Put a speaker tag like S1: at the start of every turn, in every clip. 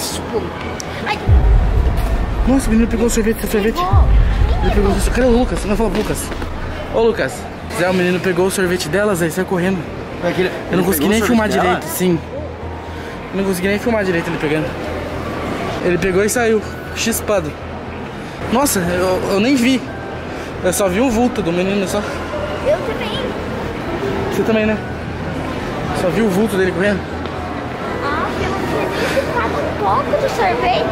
S1: mas tipo... Ai.
S2: Nossa, o menino pegou o sorvete. Ele pegou o sorvete. Cadê o Lucas? Não falou pro Lucas. Ô, Lucas. Zé, o menino pegou o sorvete dela, Zé, saiu correndo. Eu não consegui nem filmar direito, sim. Eu não consegui nem filmar direito ele pegando. Ele pegou e saiu, chispado. Nossa, eu nem vi. Eu só vi o vulto do menino, só.
S1: Eu também.
S2: Você também, né? Só vi o vulto dele correndo.
S1: Ah, eu não tinha nem ficado um pouco do sorvete.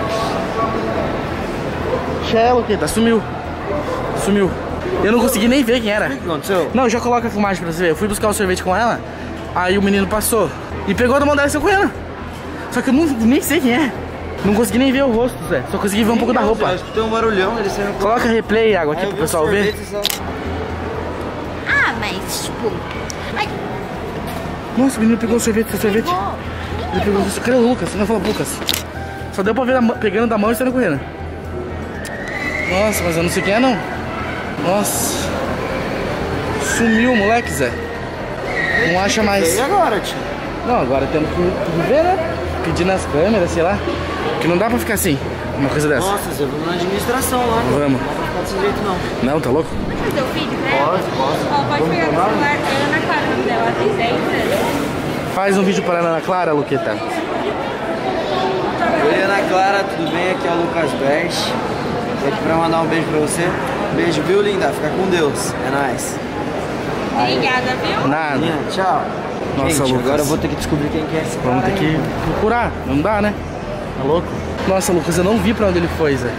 S2: Shell, o que? Tá, sumiu. Sumiu. Eu não consegui nem ver quem era.
S3: O que aconteceu?
S2: Não, já coloca a filmagem pra você ver. Eu fui buscar o sorvete com ela, aí o menino passou e pegou da mão dela e saiu correndo. Só que eu nem sei quem é. Não consegui nem ver o rosto, Zé. Só consegui ver um pouco da roupa.
S3: Eu escutei um barulhão, ele saiu.
S2: Coloca replay, água aqui pro pessoal ver.
S1: Ah, mas tipo... Ai.
S2: Nossa, o menino pegou o sorvete. Ele pegou o sorvete. Cadê o Lucas? Não falou pro Lucas. Só deu pra ver pegando da mão e saindo correndo. Nossa, mas eu não sei quem é, não. Nossa. Sumiu o moleque, Zé. Não acha mais.
S3: E agora, tio?
S2: Não, agora temos que ver, né? Pedir nas câmeras, sei lá. Porque não dá pra ficar assim, uma coisa dessa.
S3: Nossa, Zé, vamos na administração lá.
S2: Vamos.
S3: Não dá pra ficar desse jeito, não.
S2: Não, tá louco?
S4: Pode fazer o vídeo pra ela?
S3: Pode.
S4: Ó, pode pegar o celular. É Ana Clara, o nome dela. Ela tem 10 anos.
S2: Faz um vídeo para a Ana Clara, Luqueta.
S3: Oi, Ana Clara, tudo bem? Aqui é o Lucas Best. Tô aqui pra mandar um beijo pra você. Beijo, viu, linda? Fica com Deus. É nóis.
S4: Obrigada, viu?
S2: Nada.
S3: Tchau.
S2: Nossa,
S3: gente,
S2: Lucas.
S3: agora eu vou ter que descobrir quem que é esse cara.
S2: Vamos ter que procurar, não dá, né? Tá louco? Nossa, Lucas, eu não vi pra onde ele foi, Zé.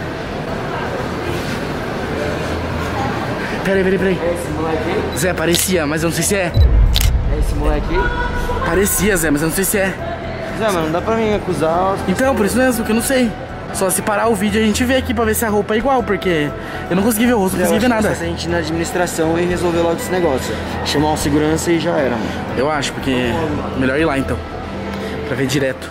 S2: Peraí.
S3: É esse moleque aí?
S2: Zé, parecia, mas eu não sei se é.
S3: É esse moleque aí?
S2: Parecia, Zé, mas eu não sei se é.
S3: Zé, mas não dá pra mim acusar.
S2: Então, por isso mesmo que eu não sei. Só se parar o vídeo a gente vê aqui pra ver se a roupa é igual, porque eu não consegui ver o rosto, não consegui ver nada.
S3: Se a gente ir na administração e resolver logo esse negócio. Chamar um segurança e já era, mano.
S2: Eu acho, porque melhor ir lá então. Pra ver direto.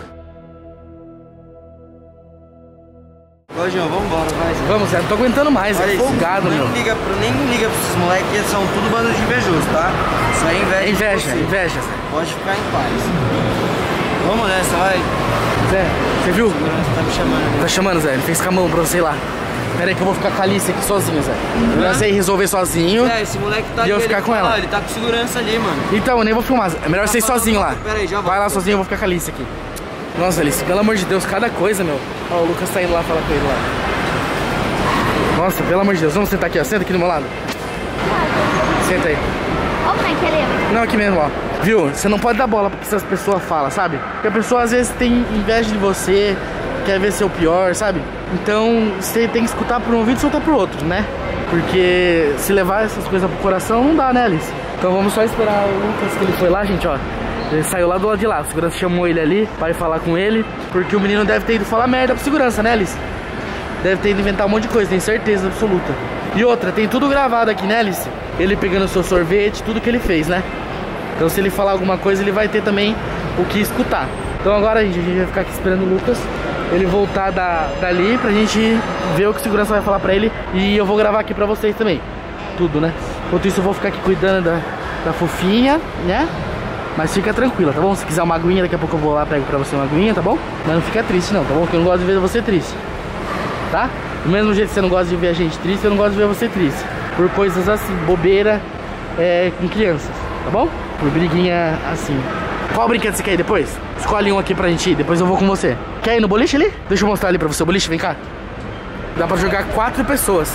S3: Ô, João, vambora, vai. Zé.
S2: Vamos, Zé, não tô aguentando mais,
S3: Olha
S2: é
S3: isso,
S2: folgado,
S3: nem
S2: meu.
S3: liga pra esses moleques, eles são tudo bando de invejoso, tá? Isso aí é inveja. de
S2: Inveja,
S3: você.
S2: inveja, Zé.
S3: Pode ficar em paz. Vamos nessa, vai.
S2: Zé, você viu?
S3: O segurança tá me chamando.
S2: Tá chamando, Zé, ele fez com a mão pra você ir lá. Pera aí que eu vou ficar com a Alice aqui sozinho, Zé. Eu já sei resolver sozinho.
S3: É, esse moleque tá
S2: E eu
S3: ali,
S2: ficar
S3: ele
S2: com
S3: tá
S2: ela.
S3: lá, ele tá com segurança ali, mano.
S2: Então, eu nem vou filmar, Zé. É melhor você ir sozinho lá.
S3: Pera aí, já
S2: Vai lá
S3: volto.
S2: sozinho, eu vou ficar com a Alice aqui. Nossa, Alice, pelo amor de Deus, cada coisa, meu. Ó, o Lucas tá indo lá falar com ele lá. Nossa, pelo amor de Deus, vamos sentar aqui, ó. Senta aqui do meu lado. Senta aí.
S1: Ó, mãe, querendo.
S2: Não, aqui mesmo, ó. Viu? Você não pode dar bola porque essas pessoas falam, sabe? Porque a pessoa às vezes tem inveja de você, quer ver ser o pior, sabe? Então você tem que escutar por um ouvido e soltar por outro, né? Porque se levar essas coisas pro coração não dá, né, Alice? Então vamos só esperar o Lucas, que ele foi lá, gente, ó. Ele saiu lá do lado de lá, o segurança chamou ele ali para ir falar com ele, porque o menino deve ter ido falar merda pro segurança, né, Alice? Deve ter ido inventar um monte de coisa, tenho certeza absoluta. E outra, tem tudo gravado aqui, né, Alice? Ele pegando o seu sorvete, tudo que ele fez, né? Então se ele falar alguma coisa, ele vai ter também o que escutar. Então agora a gente vai ficar aqui esperando o Lucas, ele voltar dali pra gente ver o que o segurança vai falar pra ele. E eu vou gravar aqui pra vocês também, tudo, né? Enquanto isso eu vou ficar aqui cuidando da fofinha, né? Mas fica tranquila, tá bom? Se quiser uma aguinha, daqui a pouco eu vou lá, pego pra você uma aguinha, tá bom? Mas não fica triste não, tá bom? Porque eu não gosto de ver você triste, tá? Do mesmo jeito que você não gosta de ver a gente triste, eu não gosto de ver você triste. Por coisas assim, bobeira com crianças, tá bom? Por briguinha assim. Qual brinquedo você quer ir depois? Escolhe um aqui pra gente ir, depois eu vou com você. Quer ir no boliche ali? Deixa eu mostrar ali pra você o boliche, vem cá. Dá pra jogar 4 pessoas.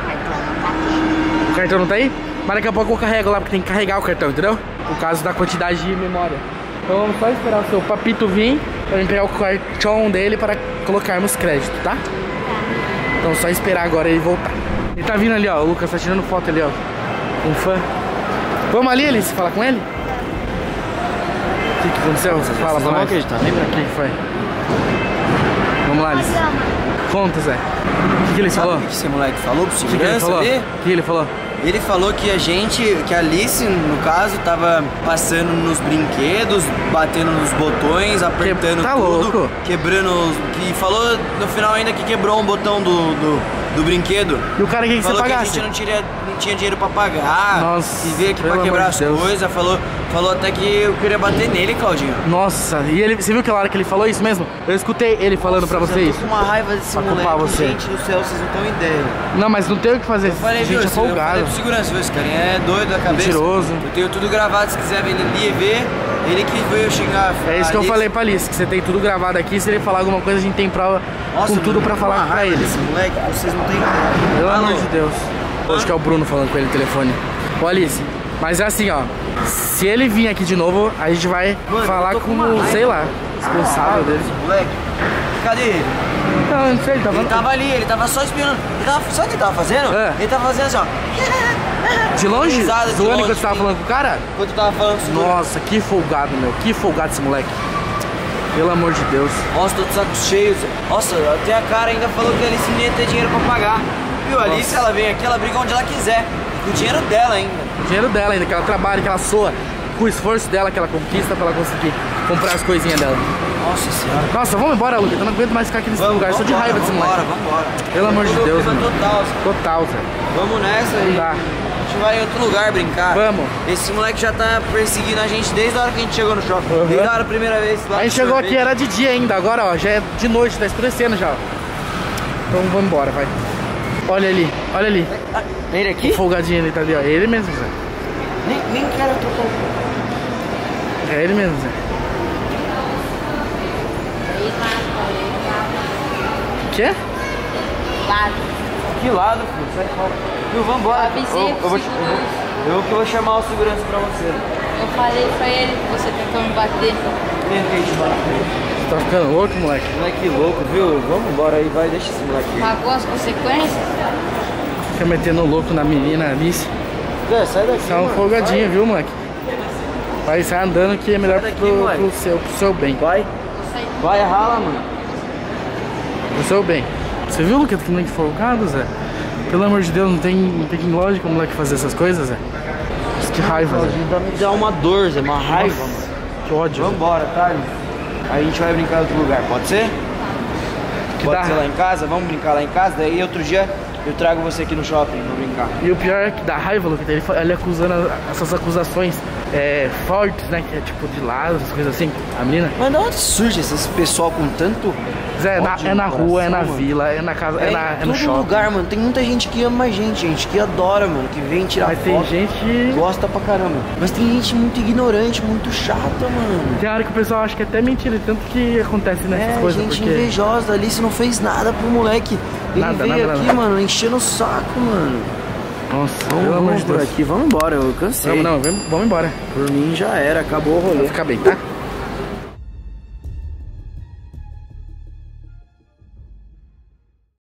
S2: O cartão não tá aí? Mas daqui a pouco eu carrego lá, porque tem que carregar o cartão, entendeu? Por causa da quantidade de memória. Então vamos só esperar o seu papito vir pra gente pegar o cartão dele para colocarmos crédito, tá? Então só esperar agora ele voltar. Ele tá vindo ali, ó, o Lucas tá tirando foto ali, ó. Um fã. Vamos ali, Alice, falar com ele? O que aconteceu? Você fala pra
S3: não vão
S2: nós.
S3: acreditar, lembra?
S2: O que foi? Vamos lá, Alice. Conta, Zé. O que ele falou?
S3: O que esse moleque falou pro
S2: O que ele
S3: segurança
S2: falou?
S3: ali?
S2: O que ele falou?
S3: Ele falou que que a Alice, no caso, tava passando nos brinquedos, batendo nos botões, apertando
S2: tá
S3: tudo,
S2: louco.
S3: quebrando. Que falou no final ainda que quebrou um botão do brinquedo.
S2: E o cara queria que você
S3: Falou que a
S2: pagasse?
S3: gente não tinha dinheiro pra pagar.
S2: Nossa,
S3: e veio aqui pra
S2: pelo
S3: quebrar
S2: amor
S3: as
S2: de Deus.
S3: coisas. Falou até que eu queria bater nele, Claudinho.
S2: Nossa, e ele, você viu aquela hora que ele falou isso mesmo? Eu escutei ele falando pra você
S3: Eu
S2: isso.
S3: tô com uma raiva desse
S2: Pra culpar
S3: moleque.
S2: você.
S3: Gente do céu, vocês não têm ideia.
S2: Não, mas não tem o que fazer.
S3: Eu falei,
S2: Gente,
S3: viu?
S2: é
S3: Eu falei
S2: folgado.
S3: pro segurança, viu? Esse carinha é doido da cabeça.
S2: Mentiroso.
S3: Eu tenho tudo gravado, se quiser vir ali ver. Ele que veio xingar.
S2: É isso que eu falei pra Alice, que você tem tudo gravado aqui. Se ele falar alguma coisa, a gente tem prova com tudo pra falar pra ele.
S3: Esse moleque, vocês não têm ideia.
S2: Pelo
S3: Alô?
S2: amor de Deus. Acho que é o Bruno falando com ele no telefone. Ô Alice, mas é assim, ó. Se ele vir aqui de novo, a gente vai
S3: Mano,
S2: falar
S3: eu tô
S2: com
S3: uma
S2: o,
S3: raiva.
S2: sei lá, responsável dele.
S3: Esse moleque. Cadê ele?
S2: Não, eu não sei, tá
S3: Ele
S2: falando.
S3: tava ali, ele tava só espiando. Sabe o que ele tava fazendo?
S2: É.
S3: Ele tava fazendo assim, ó.
S2: De longe?
S3: Risada de
S2: Zoando
S3: longe,
S2: enquanto você tava
S3: sim.
S2: falando com o cara?
S3: Enquanto eu tava falando isso.
S2: Nossa, que folgado, meu. Que folgado esse moleque. Pelo amor de Deus.
S3: Nossa, tô de saco cheio. Nossa, até a cara ainda falou que a Alice não ia ter dinheiro pra pagar. Viu? A Alice, ela vem aqui, ela briga onde ela quiser. Com o dinheiro dela ainda.
S2: O dinheiro dela ainda, que ela trabalha, que ela soa. Com o esforço dela, que ela conquista pra ela conseguir comprar as coisinhas dela.
S3: Nossa senhora.
S2: Nossa, vamos embora, Lucas. Eu não aguento mais ficar aqui nesse lugar. Estou de raiva desse moleque.
S3: Vambora.
S2: Pelo amor de Deus, mano.
S3: Total,
S2: Total, Zé.
S3: vamos nessa aí.
S2: Tá.
S3: A gente vai em outro lugar brincar.
S2: Vamos.
S3: Esse moleque já tá perseguindo a gente desde a hora que a gente chegou no shopping.
S2: Uhum.
S3: Desde a hora, primeira vez lá.
S2: A gente chegou aqui, era de dia ainda. Agora, ó, já é de noite, tá escurecendo já, ó. Então vamos embora, vai. Olha ali, olha ali.
S3: Ele
S2: O
S3: aqui?
S2: folgadinho ali, tá ali, ó. É ele mesmo, Zé.
S3: Nem quero trocar.
S2: É ele mesmo, Zé. Quê?
S1: Lado.
S3: Que lado, filho? Sai fora. Viu, vambora.
S1: Avisei pro segurança.
S3: Eu que vou chamar o segurança pra você.
S1: Eu falei pra ele que você tentou me bater.
S3: Vem aqui, te bater.
S2: Você tá ficando louco, moleque?
S3: Moleque louco, viu? Vamos embora aí, vai, deixa esse moleque aí.
S1: Pagou as consequências?
S2: Fica metendo louco na menina Alice.
S3: Zé, sai daqui,
S2: Você é um
S3: mano.
S2: folgadinho, viu, moleque? Vai sair andando que é melhor
S3: Sai daqui,
S2: pro
S3: moleque.
S2: seu bem.
S3: Vai, vai, rala, mano.
S2: Pro seu bem. Você viu, Lucas, que moleque folgado, Zé? Pelo amor de Deus, não tem lógica o moleque fazer essas coisas, Zé? Nossa, que raiva, Zé.
S3: Me dá uma dor, Zé, uma raiva,
S2: Nossa,
S3: mano.
S2: que ódio, Zé.
S3: Vambora, tá? Aí a gente vai brincar em outro lugar, pode ser?
S2: Que
S3: Pode
S2: dá-
S3: ser lá em casa? Vamos brincar lá em casa? Daí outro dia eu trago você aqui no shopping pra brincar.
S2: E o pior é que dá raiva, Lucas, ele acusando essas acusações fortes, né? Que é tipo de lado, essas coisas assim. A menina.
S3: Mas de onde surge esse pessoal com tanto...
S2: Zé,
S3: ódio
S2: é na
S3: no
S2: rua, é na
S3: coração, mano?
S2: vila, é na casa, é
S3: em
S2: no
S3: todo
S2: shopping.
S3: lugar, mano. Tem muita gente que ama a gente que adora, mano, que vem tirar
S2: Mas
S3: foto.
S2: tem gente.
S3: Gosta pra caramba. Mas tem gente muito ignorante, muito chata, mano.
S2: Tem hora que o pessoal acha que é até mentira, de tanto que acontece nessas coisas.
S3: Gente
S2: Porque...
S3: invejosa ali, você não fez nada pro moleque. Ele
S2: Nada,
S3: veio
S2: nada,
S3: aqui,
S2: nada.
S3: mano, enchendo o saco, mano.
S2: Nossa, pelo amor de
S3: por
S2: Deus.
S3: aqui, vamos embora, eu cansei.
S2: Vamos embora.
S3: Por mim já era, acabou o rolê.
S2: Vai ficar bem, tá?